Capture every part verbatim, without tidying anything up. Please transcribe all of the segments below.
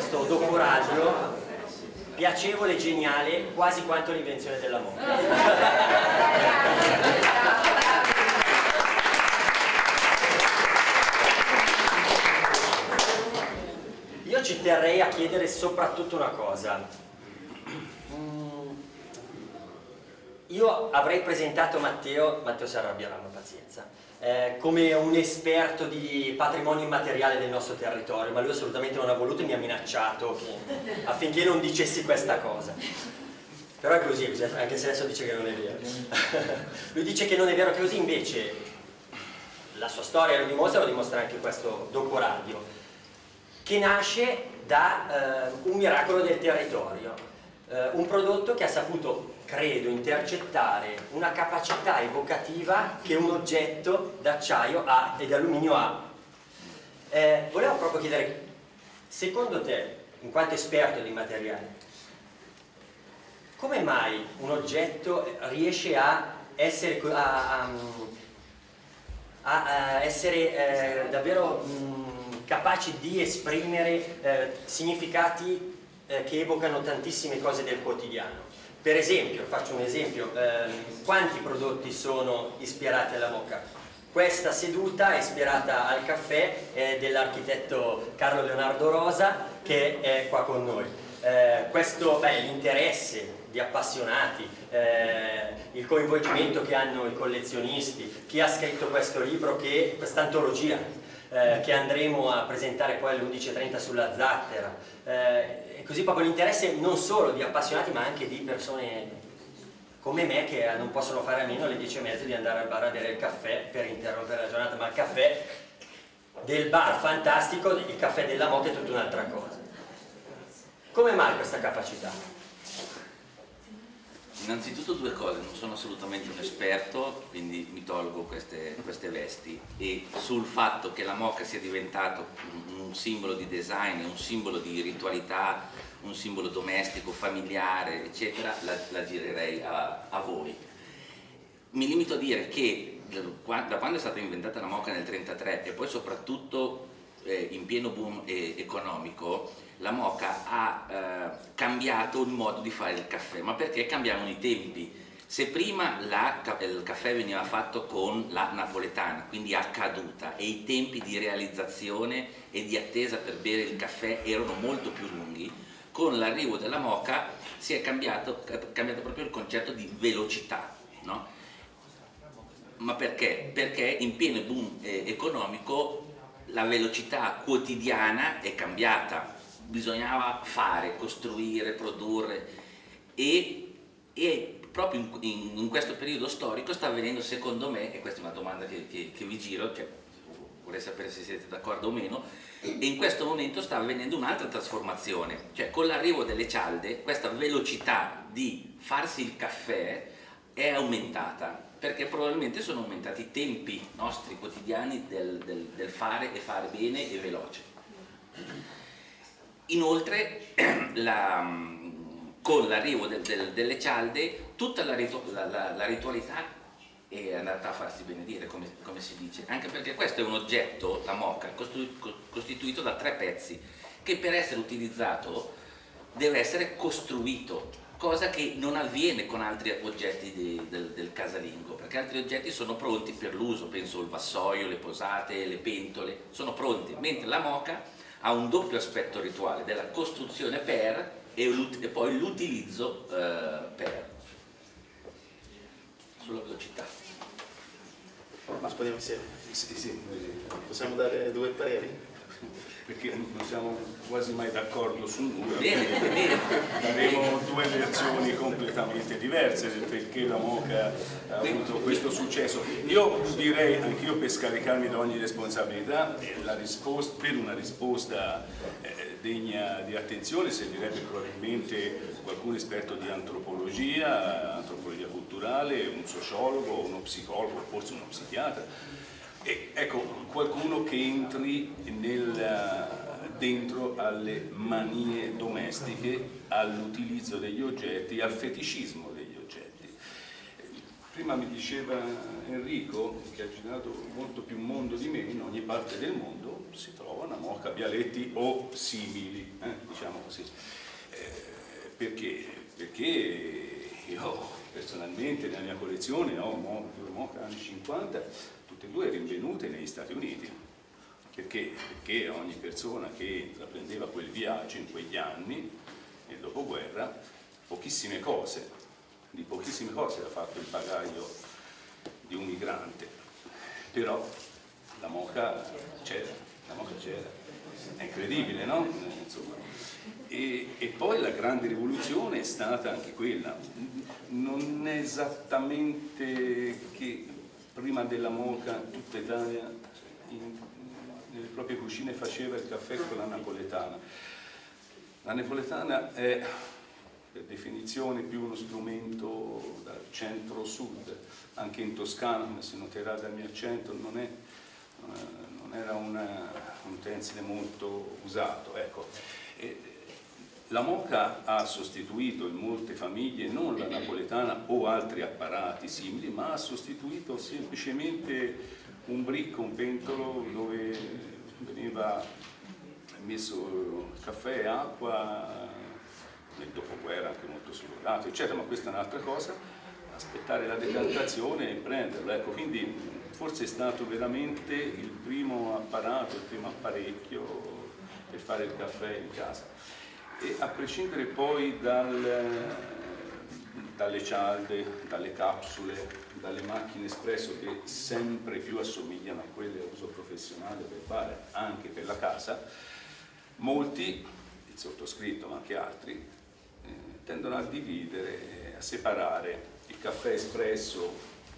questo doporaggio piacevole e geniale quasi quanto l'invenzione della moca. Io ci terrei a chiedere soprattutto una cosa. Io avrei presentato Matteo, Matteo si arrabbierà, ma pazienza, eh, come un esperto di patrimonio immateriale del nostro territorio, ma lui assolutamente non ha voluto e mi ha minacciato che, affinché non dicessi questa cosa. Però è così, anche se adesso dice che non è vero. Lui dice che non è vero, che così invece la sua storia lo dimostra, lo dimostra anche questo doporadio, che nasce da eh, un miracolo del territorio, eh, un prodotto che ha saputo, credo, intercettare una capacità evocativa che un oggetto d'acciaio ha e di alluminio ha. Eh, volevo proprio chiedere, secondo te, in quanto esperto di materiali, come mai un oggetto riesce a essere, a, a, a essere eh, davvero mh, capace di esprimere eh, significati eh, che evocano tantissime cose del quotidiano? Per esempio, faccio un esempio, ehm, quanti prodotti sono ispirati alla moka? Questa seduta è ispirata al caffè eh, dell'architetto Carlo Leonardo Rosa, che è qua con noi. Eh, questo, beh, l'interesse di appassionati, eh, il coinvolgimento che hanno i collezionisti, chi ha scritto questo libro, che, questa antologia, eh, che andremo a presentare poi alle undici e trenta sulla Zattera, eh, e così proprio l'interesse non solo di appassionati ma anche di persone come me che non possono fare a meno alle dieci e mezza di andare al bar a bere il caffè per interrompere la giornata, ma il caffè del bar fantastico, il caffè della moka è tutta un'altra cosa. Come mai questa capacità? Innanzitutto due cose, non sono assolutamente un esperto, quindi mi tolgo queste, queste vesti, e sul fatto che la moka sia diventato un, un simbolo di design, un simbolo di ritualità, un simbolo domestico, familiare, eccetera, la, la girerei a, a voi. Mi limito a dire che da quando è stata inventata la moka nel trentatré e poi soprattutto eh, in pieno boom eh, economico, la moka ha eh, cambiato il modo di fare il caffè. Ma perché cambiavano i tempi? Se prima la, il caffè veniva fatto con la napoletana, quindi a caduta, e i tempi di realizzazione e di attesa per bere il caffè erano molto più lunghi, con l'arrivo della moka si è cambiato, cambiato proprio il concetto di velocità, no? Ma perché? Perché in pieno boom eh, economico la velocità quotidiana è cambiata. Bisognava fare, costruire, produrre e, e proprio in, in, in questo periodo storico sta avvenendo, secondo me, e questa è una domanda che, che, che vi giro, cioè, vorrei sapere se siete d'accordo o meno, e in questo momento sta avvenendo un'altra trasformazione, cioè con l'arrivo delle cialde questa velocità di farsi il caffè è aumentata, perché probabilmente sono aumentati i tempi nostri quotidiani del, del, del fare e fare bene e veloce. Inoltre, la, con l'arrivo del, del, delle cialde, tutta la, ritu la, la, la ritualità è andata a farsi benedire, come, come si dice, anche perché questo è un oggetto, la moka, costituito da tre pezzi, che per essere utilizzato deve essere costruito, cosa che non avviene con altri oggetti di, del, del casalingo, perché altri oggetti sono pronti per l'uso, penso il vassoio, le posate, le pentole, sono pronti, mentre la moka ha un doppio aspetto rituale, della costruzione per e, e poi l'utilizzo eh, per. Sulla velocità. Ma speriamo sì, sì, sì. Possiamo dare due pareri? Perché non siamo quasi mai d'accordo su nulla. Bene, bene. Daremo due versioni completamente diverse perché la moka ha avuto questo successo. Io direi, anch'io per scaricarmi da ogni responsabilità, la risposta, per una risposta eh, degna di attenzione servirebbe probabilmente qualcun esperto di antropologia, antropologia culturale, un sociologo, uno psicologo, forse uno psichiatra. E, ecco, qualcuno che entri nel, dentro alle manie domestiche, all'utilizzo degli oggetti, al feticismo degli oggetti. prima mi diceva Enrico, che ha girato molto più mondo di me, in ogni parte del mondo si trova una moka Bialetti o simili, eh, diciamo così. Eh, perché? Perché io personalmente nella mia collezione ho due moka anni cinquanta, tutte e due rinvenute negli Stati Uniti. Perché? Perché ogni persona che intraprendeva quel viaggio in quegli anni, nel dopoguerra, pochissime cose, di pochissime cose ha fatto il bagaglio di un migrante, però la moka c'era, la moka c'era, è incredibile, no? Insomma. E, e poi la grande rivoluzione è stata anche quella, non è esattamente che prima della moka tutta Italia in, nelle proprie cucine faceva il caffè con la napoletana. La napoletana è per definizione più uno strumento dal centro-sud, anche in Toscana, come si noterà dal mio accento, non, è, non era una, un utensile molto usato. Ecco. E la moka ha sostituito in molte famiglie non la napoletana o altri apparati simili, ma ha sostituito semplicemente un bricco, un pentolo dove veniva messo caffè e acqua, nel dopoguerra anche molto surrogato, eccetera, ma questa è un'altra cosa, aspettare la decantazione e prenderlo. Ecco, quindi forse è stato veramente il primo apparato, il primo apparecchio per fare il caffè in casa. E a prescindere poi dal, dalle cialde, dalle capsule, dalle macchine espresso che sempre più assomigliano a quelle a uso professionale per fare anche per la casa, molti, il sottoscritto ma anche altri, eh, tendono a dividere, a separare il caffè espresso,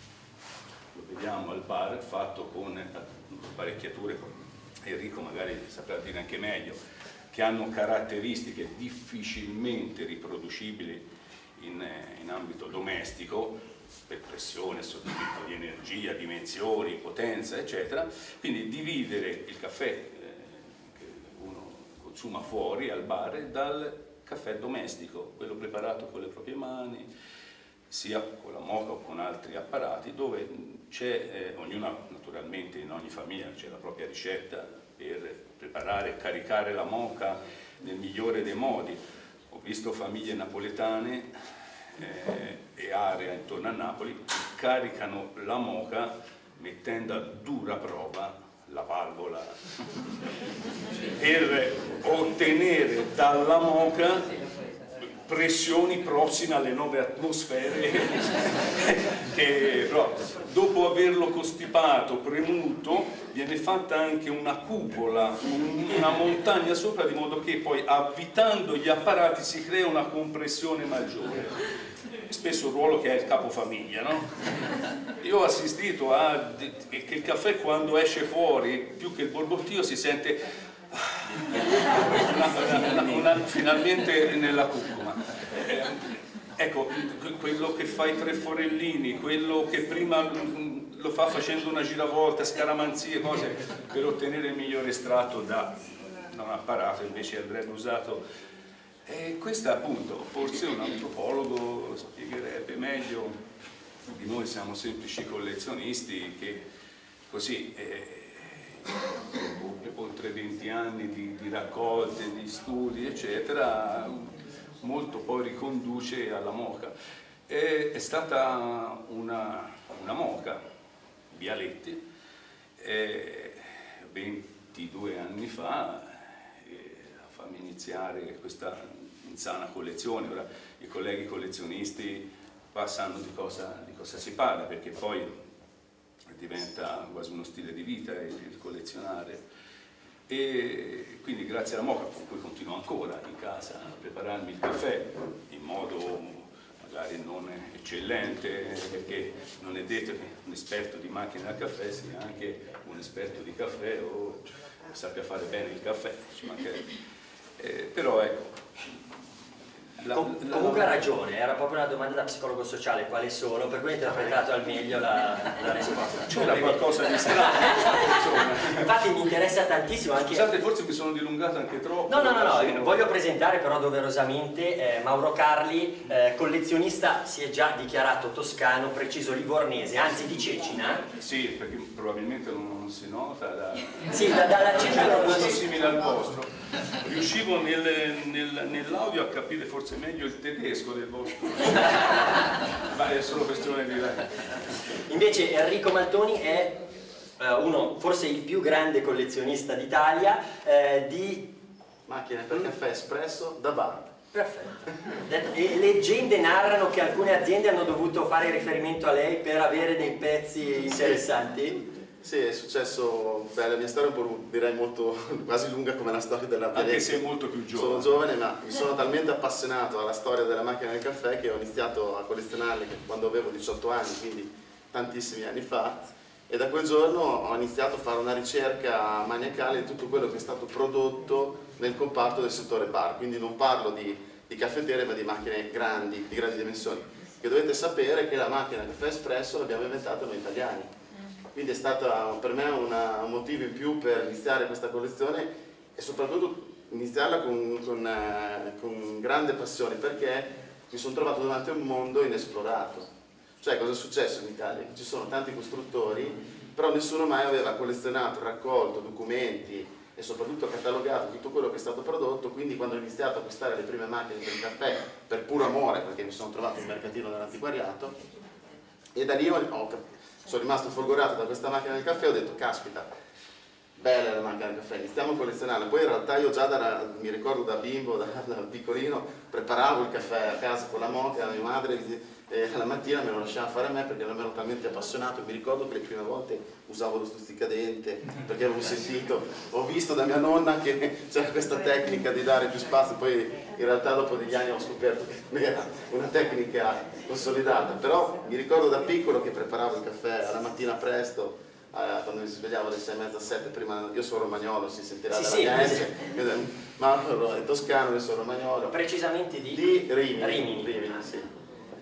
lo vediamo al bar, fatto con apparecchiature, Enrico magari saprà dire anche meglio, che hanno caratteristiche difficilmente riproducibili in, in ambito domestico, per pressione, assorbimento di energia, dimensioni, potenza, eccetera. Quindi dividere il caffè eh, che uno consuma fuori al bar dal caffè domestico, quello preparato con le proprie mani, sia con la moka o con altri apparati, dove c'è, eh, ognuna naturalmente in ogni famiglia c'è la propria ricetta per preparare e caricare la moka nel migliore dei modi. Ho visto famiglie napoletane eh, e area intorno a Napoli che caricano la moka mettendo a dura prova la valvola per ottenere dalla moka pressioni prossime alle nove atmosfere che però, dopo averlo costipato, premuto, viene fatta anche una cupola, una montagna sopra, di modo che poi avvitando gli apparati si crea una compressione maggiore. Spesso un ruolo che è il capofamiglia, no? Io ho assistito a che il caffè quando esce fuori, più che il borbottio, si sente una, una, una, una, finalmente nella curcuma. Eh, ecco, quello che fa i tre forellini, quello che prima lo fa facendo una giravolta, scaramanzie, cose per ottenere il migliore estratto da, da un apparato, invece andrebbe usato. E questa appunto, forse un antropologo spiegherebbe meglio. Di noi siamo semplici collezionisti che così eh, oltre venti anni di, di raccolte, di studi eccetera, molto poi riconduce alla moka. E, è stata una, una moka Bialetti eh, ventidue anni fa eh, a farmi iniziare questa insana collezione. Ora i colleghi collezionisti sanno di cosa, di cosa si parla, perché poi diventa quasi uno stile di vita il collezionare, e quindi grazie alla moka, con cui continuo ancora in casa a prepararmi il caffè in modo magari non eccellente, perché non è detto che un esperto di macchina da caffè sia anche un esperto di caffè o sappia fare bene il caffè, ci mancherebbe. Eh, però ecco, La, Com la, comunque ha ragione, era proprio una domanda da psicologo sociale, quali sono, per cui ho interpretato al meglio la, la risposta. C'era qualcosa di strano, insomma. Infatti mi interessa tantissimo anche... Scusate, forse mi sono dilungato anche troppo. No, no, no, no. Sono... voglio presentare però doverosamente eh, Mauro Carli, eh, collezionista, si è già dichiarato toscano, preciso livornese, anzi di Cecina. Sì, perché probabilmente non, non si nota da... Sì, da, dall'accento C'era non un po' si... simile al vostro. Riuscivo nel, nel, nell'audio a capire forse meglio il tedesco del vostro. Ma è solo questione di... Invece Enrico Maltoni è eh, uno, forse il più grande collezionista d'Italia eh, di... Macchine per caffè espresso da bar. Perfetto. E leggende narrano che alcune aziende hanno dovuto fare riferimento a lei per avere dei pezzi interessanti. Sì, è successo, beh, la mia storia è un po', direi molto, quasi lunga come la storia della Bialetti. Anche se è molto più giovane. Sono giovane, ma mi sono talmente appassionato alla storia della macchina del caffè che ho iniziato a collezionarle quando avevo diciotto anni, quindi tantissimi anni fa, e da quel giorno ho iniziato a fare una ricerca maniacale di tutto quello che è stato prodotto nel comparto del settore bar, quindi non parlo di, di caffettiere ma di macchine grandi, di grandi dimensioni, che dovete sapere che la macchina caffè espresso l'abbiamo inventata noi italiani. Quindi è stato per me una, un motivo in più per iniziare questa collezione e soprattutto iniziarla con, con, eh, con grande passione, perché mi sono trovato davanti a un mondo inesplorato. Cioè, cosa è successo in Italia? Ci sono tanti costruttori, però nessuno mai aveva collezionato, raccolto documenti e soprattutto catalogato tutto quello che è stato prodotto. Quindi quando ho iniziato a acquistare le prime macchine per il caffè, per puro amore, perché mi sono trovato in mercatino dell'antiquariato, e da lì ho, ho sono rimasto folgorato da questa macchina del caffè e ho detto, caspita, bella la macchina del caffè, iniziamo a collezionarla. Poi in realtà io già, da, mi ricordo da bimbo, da, da piccolino, preparavo il caffè a casa con la moka, mia madre, e la mattina me lo lasciava fare a me perché non ero talmente appassionato. Mi ricordo che le prime volte usavo lo stuzzicadente perché avevo sentito, ho visto da mia nonna che c'era questa tecnica di dare più spazio, poi in realtà dopo degli anni ho scoperto che non era una tecnica consolidata, però mi ricordo da piccolo che preparavo il caffè alla mattina presto, eh, quando mi si svegliavo alle sei e mezza, sette, prima, io sono romagnolo, si sentirà sì, dalla sì, mia S, ma è toscano, io sono romagnolo. Precisamente di, di Rimini. Rimini. Rimini, sì.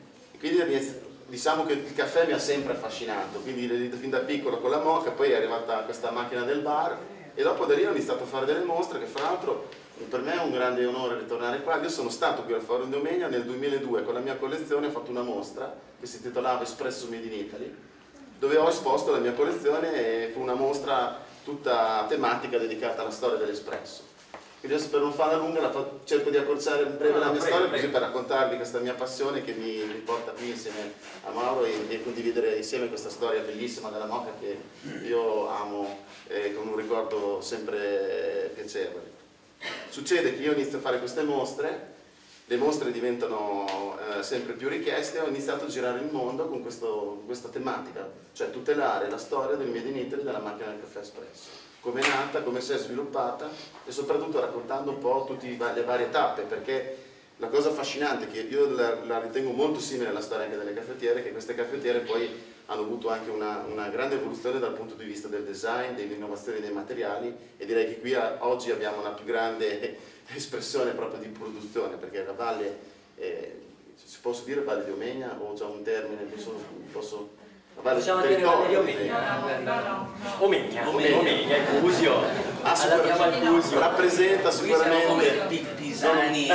Quindi diciamo che il caffè mi ha sempre affascinato, quindi fin da piccolo con la moka, poi è arrivata questa macchina del bar e dopo da lì ho iniziato a fare delle mostre, che fra l'altro per me è un grande onore ritornare qua. Io sono stato qui al Foro Indomenia nel duemiladue con la mia collezione, ho fatto una mostra che si intitolava Espresso Made in Italy, dove ho esposto la mia collezione e fu una mostra tutta tematica dedicata alla storia dell'espresso. Quindi adesso, per non farla lunga, la fa... cerco di accorciare in breve no, la mia prego, storia, prego. Così per raccontarvi questa mia passione che mi, mi porta qui insieme a Mauro e, e condividere insieme questa storia bellissima della moka che io amo eh, con un ricordo sempre piacevole. Succede che io inizio a fare queste mostre, le mostre diventano eh, sempre più richieste, ho iniziato a girare il mondo con questo, questa tematica, cioè tutelare la storia del Made in Italy della macchina del caffè espresso. Come è nata, come si è sviluppata e soprattutto raccontando un po' tutte le varie tappe, perché la cosa affascinante, che io la, la ritengo molto simile alla storia anche delle caffettiere, è che queste caffettiere poi hanno avuto anche una, una grande evoluzione dal punto di vista del design, dell'innovazione dei materiali, e direi che qui a, oggi abbiamo una più grande espressione proprio di produzione, perché la valle, eh, si posso dire Valle di Omegna o già un termine, posso... posso Possiamo dire Valle di Omegna? No, no, no. Omegna, Omegna, il Cusio. Ah, sicuramente, rappresenta sicuramente pisani.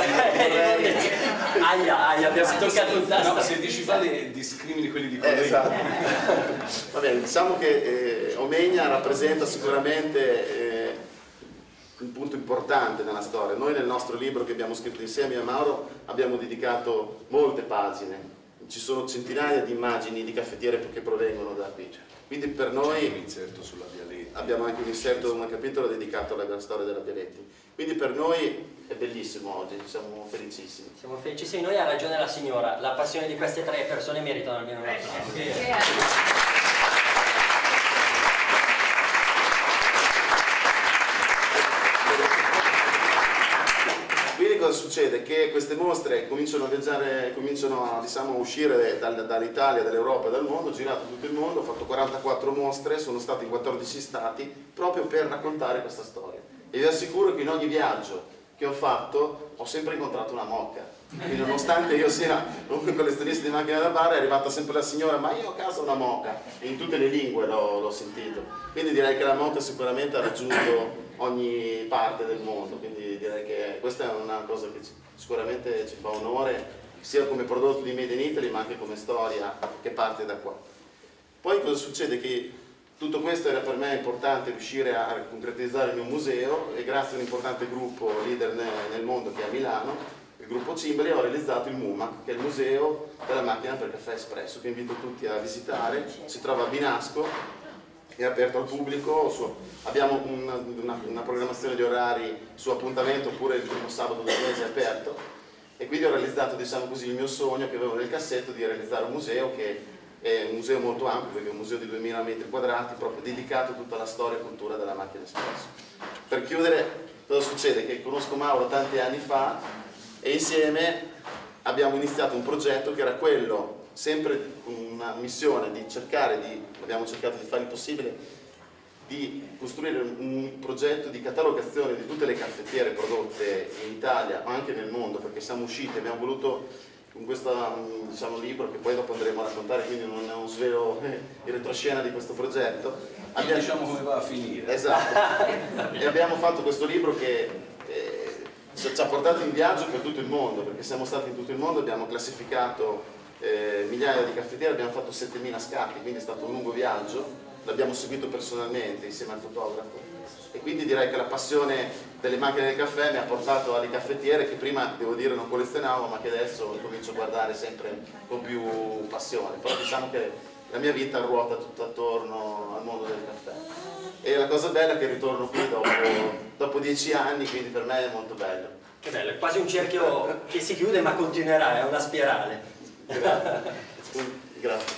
Aia, aia, abbiamo toccato un tasto. No, se dici Valle discrimini quelli di colleghi. Eh, esatto. Va bene, diciamo che eh, Omegna rappresenta sicuramente eh, un punto importante nella storia. Noi nel nostro libro che abbiamo scritto insieme a Mauro abbiamo dedicato molte pagine. Ci sono centinaia di immagini di caffettiere che provengono da qui. Quindi per noi un inserto sulla Bialetti. Abbiamo anche un inserto, un capitolo dedicato alla storia della Bialetti. Quindi per noi è bellissimo oggi, siamo felicissimi. Siamo felicissimi, noi, ha ragione la signora, la passione di queste tre persone meritano almeno un applauso. Cosa succede? Che queste mostre cominciano a viaggiare, cominciano a, diciamo, a uscire dal, dall'Italia, dall'Europa e dal mondo. Ho girato tutto il mondo, ho fatto quarantaquattro mostre, sono stato in quattordici stati proprio per raccontare questa storia. E vi assicuro che in ogni viaggio che ho fatto ho sempre incontrato una moka. Quindi nonostante io sia un collezionista di macchine da bar, è arrivata sempre la signora, ma io ho a casa una moka, e in tutte le lingue l'ho sentito. Quindi direi che la moka sicuramente ha raggiunto ogni parte del mondo, quindi direi che questa è una cosa che sicuramente ci fa onore, sia come prodotto di Made in Italy, ma anche come storia che parte da qua. Poi cosa succede? Che tutto questo era per me importante riuscire a concretizzare il mio museo, e grazie a un importante gruppo leader nel mondo che è a Milano, il gruppo Cimbali, ho realizzato il MUMAC, che è il museo della macchina per caffè espresso, che invito tutti a visitare. Si trova a Binasco, è aperto al pubblico, su, abbiamo una, una, una programmazione di orari su appuntamento, oppure il primo sabato del mese è aperto, e quindi ho realizzato, diciamo così, il mio sogno che avevo nel cassetto di realizzare un museo che è un museo molto ampio, perché è un museo di duemila metri quadrati, proprio dedicato a tutta la storia e cultura della macchina espresso. Per chiudere, cosa succede? Che conosco Mauro tanti anni fa, e insieme abbiamo iniziato un progetto che era quello, sempre una missione di cercare di, abbiamo cercato di fare il possibile, di costruire un progetto di catalogazione di tutte le caffettiere prodotte in Italia, ma anche nel mondo, perché siamo usciti, abbiamo voluto, con questo, diciamo, libro, che poi dopo andremo a raccontare, quindi non è un svelo in retroscena di questo progetto. Abbiamo, diciamo come va a finire. Esatto. E abbiamo fatto questo libro che eh, ci ha portato in viaggio per tutto il mondo, perché siamo stati in tutto il mondo, abbiamo classificato eh, migliaia di caffettiere, abbiamo fatto settemila scatti, quindi è stato un lungo viaggio, l'abbiamo seguito personalmente insieme al fotografo, e quindi direi che la passione delle macchine del caffè mi ha portato alle caffettiere che prima, devo dire, non collezionavo, ma che adesso comincio a guardare sempre con più passione. Però diciamo che la mia vita ruota tutto attorno al mondo del caffè, e la cosa bella è che ritorno qui dopo, dopo dieci anni, quindi per me è molto bello. Che bello, è quasi un cerchio che si chiude ma continuerà, è una spirale. Grazie. Grazie.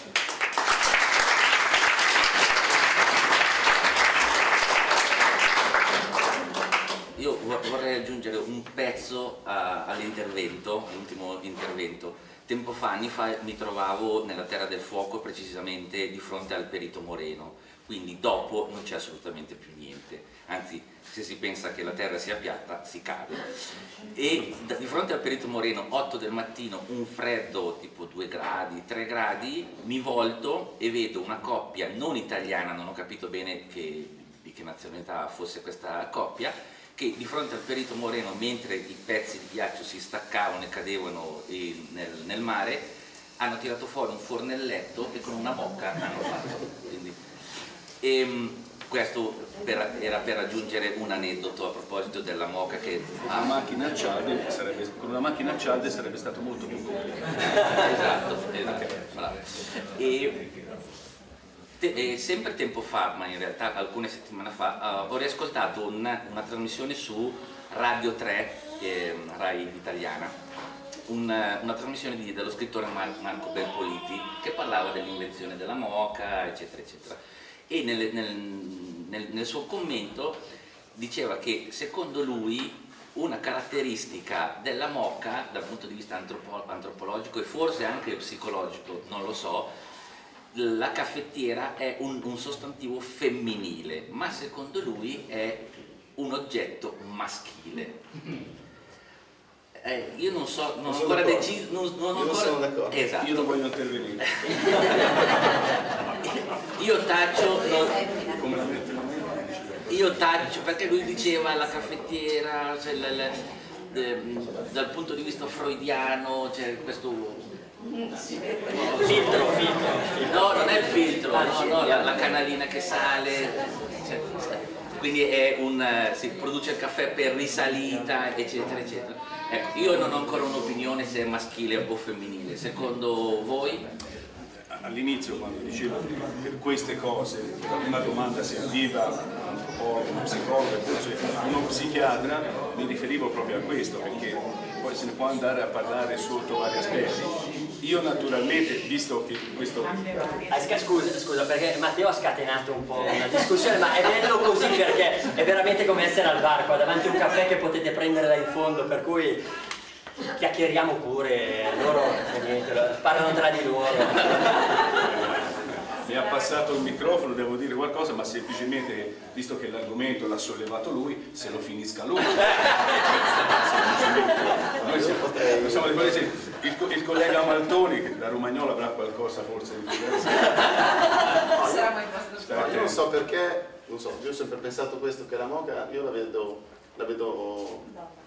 Io vorrei aggiungere un pezzo all'intervento, all'ultimo intervento. Tempo fa, anni fa, mi trovavo nella Terra del Fuoco, precisamente di fronte al Perito Moreno, quindi dopo non c'è assolutamente più niente, anzi se si pensa che la terra sia piatta si cade. E di fronte al Perito Moreno, otto del mattino, un freddo tipo due gradi, tre gradi, mi volto e vedo una coppia non italiana, non ho capito bene che, di che nazionalità fosse questa coppia, che di fronte al Perito Moreno, mentre i pezzi di ghiaccio si staccavano e cadevano nel, nel mare, hanno tirato fuori un fornelletto e con una mocca hanno fatto. Quindi, e, questo per, era per aggiungere un aneddoto a proposito della moca che una macchina a cialde sarebbe, con una macchina a cialde sarebbe stato molto più complicato. Esatto, esatto. E, te, e sempre tempo fa, ma in realtà alcune settimane fa, uh, ho riascoltato una, una trasmissione su Radio tre, eh, Rai italiana, una, una trasmissione di, dello scrittore Mar Marco Belpoliti, che parlava dell'invenzione della moca, eccetera, eccetera. E nel, nel, nel, nel suo commento diceva che secondo lui una caratteristica della moca dal punto di vista antropo antropologico e forse anche psicologico, non lo so, la caffettiera è un, un sostantivo femminile, ma secondo lui è un oggetto maschile. Eh, io non so, non ho ancora deciso, non, non io ancora... non sono d'accordo. Esatto. Io non voglio intervenire. Io taccio, non... io taccio perché lui diceva la caffettiera, cioè, l, l, l, dal punto di vista freudiano, c'è cioè questo Filtro, filtro. No, non è il filtro, no, no, la, la canalina che sale, cioè, quindi è un, si produce il caffè per risalita, eccetera, eccetera. Ecco, io non ho ancora un'opinione se è maschile o femminile, secondo voi? All'inizio, quando dicevo per queste cose, la prima domanda serviva a un antropologo, uno psicologo, uno psichiatra, mi riferivo proprio a questo, perché poi se ne può andare a parlare sotto vari aspetti. Io naturalmente, visto che questo... Ah, scusa, scusa, perché Matteo ha scatenato un po' una discussione, ma è bello così perché è veramente come essere al bar, qua davanti a un caffè che potete prendere dal fondo, per cui chiacchieriamo pure, loro niente, parlano tra di loro. Mi ha passato il microfono, devo dire qualcosa, ma semplicemente, visto che l'argomento l'ha sollevato lui, se lo finisca lui. Noi siamo, possiamo dire, il, il collega Maltoni, che da Romagnola avrà qualcosa forse di diverso. Sarà mai passato. Io non so perché, non so, io ho sempre pensato questo, che la moka, io la vedo, la vedo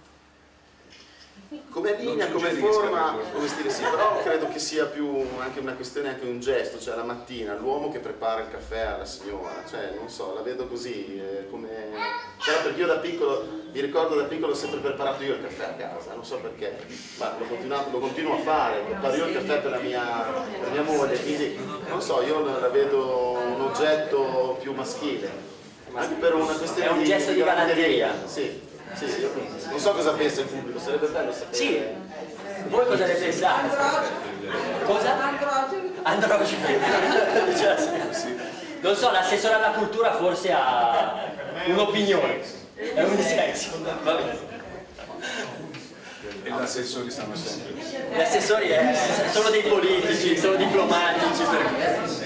come linea, come forma, come stile, sì, però credo che sia più anche una questione, anche un gesto, cioè la mattina l'uomo che prepara il caffè alla signora, cioè non so, la vedo così, eh, come... Cioè, perché io da piccolo, mi ricordo da piccolo ho sempre preparato io il caffè a casa, non so perché, ma l'ho continuato, lo continuo a fare, preparo io il caffè per la mia, per mia moglie, quindi non so, io la vedo un oggetto più maschile, anche per una questione è un di, gesto di galanteria. Sì. Sì, io non so cosa pensa il pubblico, sarebbe bello sapere. Sì, voi cosa ne pensate? Cosa? Androgeno. Non so, l'assessore alla cultura forse ha un'opinione, è un dissenso. E gli assessori stanno sempre. Gli assessori eh, sono dei politici, sono diplomatici. Per...